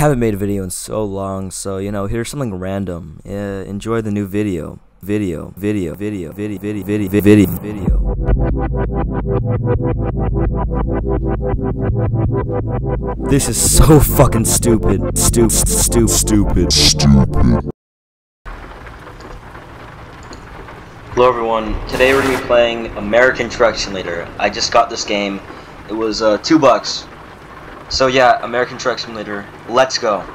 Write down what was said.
haven't made a video in so long, so you know, here's something random. Enjoy the new video. Video. This is so fucking stupid. Stupid. Hello everyone, today we're going to be playing American Truck Simulator. I just got this game. It was $2. So yeah, American Truck Simulator, let's go.